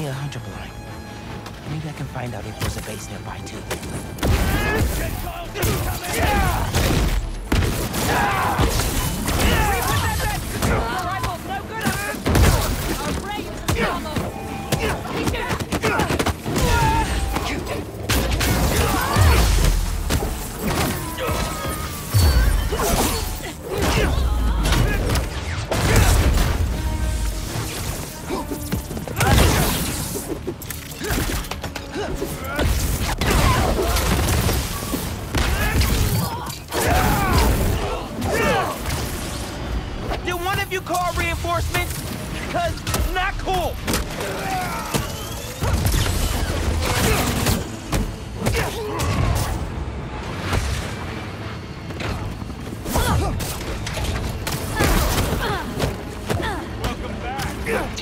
only 100 blind. Maybe I can find out if there's a base nearby, too. Did one of you call reinforcements? Because not cool. Welcome back.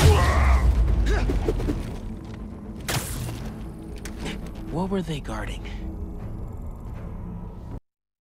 What were they guarding?